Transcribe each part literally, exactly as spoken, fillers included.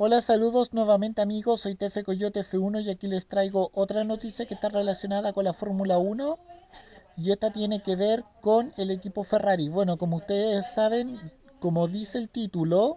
Hola, saludos nuevamente amigos, soy T F Coyote F uno y aquí les traigo otra noticia que está relacionada con la Fórmula uno y esta tiene que ver con el equipo Ferrari. Bueno, como ustedes saben, como dice el título,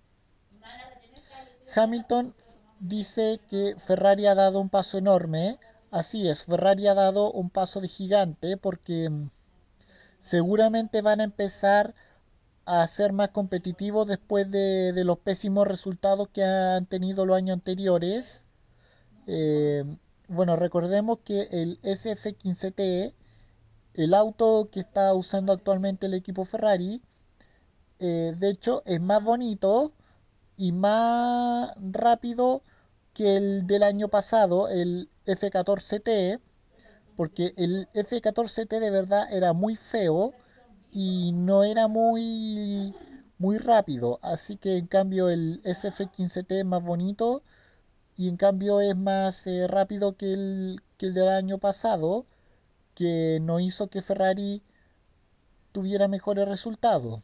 Hamilton dice que Ferrari ha dado un paso enorme. Así es, Ferrari ha dado un paso de gigante porque mm, seguramente van a empezar a ser más competitivos después de, de los pésimos resultados que han tenido los años anteriores. Eh, bueno, recordemos que el S F quince T, el auto que está usando actualmente el equipo Ferrari, eh, de hecho es más bonito y más rápido que el del año pasado, el F catorce T, porque el F catorce T de verdad era muy feo y no era muy muy rápido, así que en cambio el S F quince T es más bonito y en cambio es más eh, rápido que el, que el del año pasado, que no hizo que Ferrari tuviera mejores resultados.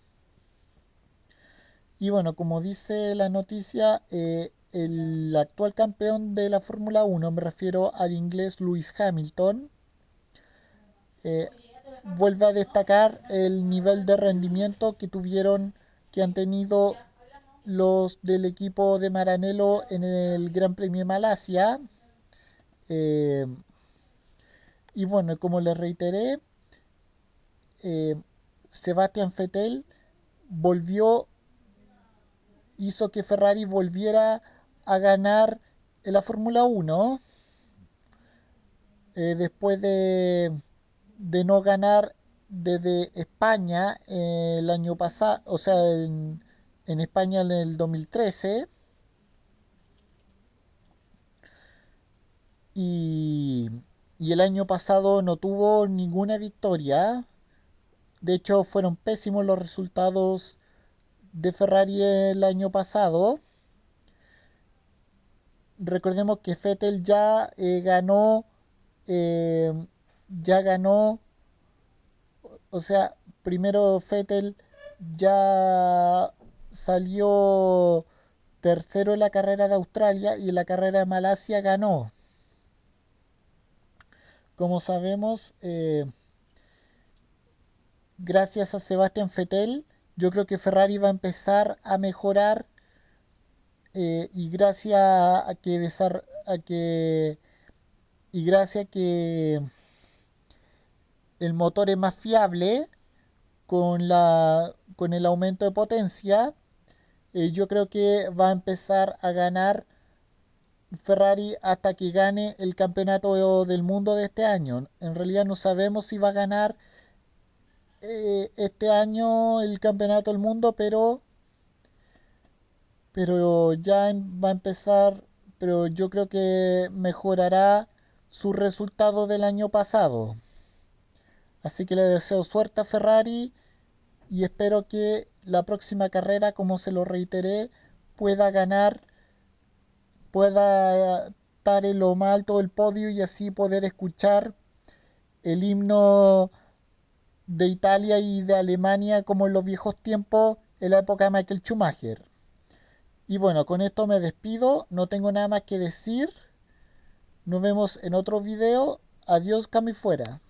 Y bueno, como dice la noticia, eh, el actual campeón de la Fórmula uno, me refiero al inglés Lewis Hamilton, eh, vuelve a destacar el nivel de rendimiento que tuvieron, que han tenido los del equipo de Maranello en el Gran Premio de Malasia. Eh, y bueno, como les reiteré, eh, Sebastian Vettel volvió, hizo que Ferrari volviera a ganar en la Fórmula uno eh, después de, de no ganar desde España eh, el año pasado, o sea, en, en España en el dos mil trece. Y, y el año pasado no tuvo ninguna victoria. De hecho, fueron pésimos los resultados de Ferrari el año pasado. Recordemos que Vettel ya eh, ganó, eh, ya ganó, o sea, primero Vettel ya salió tercero en la carrera de Australia y en la carrera de Malasia ganó. Como sabemos, eh, gracias a Sebastian Vettel, yo creo que Ferrari va a empezar a mejorar eh, y gracias a que, desar a que y gracias a que el motor es más fiable con, la, con el aumento de potencia, eh, yo creo que va a empezar a ganar Ferrari hasta que gane el campeonato del mundo de este año. En realidad no sabemos si va a ganar eh, este año el campeonato del mundo, pero, pero ya em- va a empezar, pero yo creo que mejorará su resultado del año pasado. Así que le deseo suerte a Ferrari y espero que la próxima carrera, como se lo reiteré, pueda ganar, pueda estar en lo más alto del podio y así poder escuchar el himno de Italia y de Alemania como en los viejos tiempos, en la época de Michael Schumacher. Y bueno, con esto me despido, no tengo nada más que decir. Nos vemos en otro video. Adiós, Cami fuera.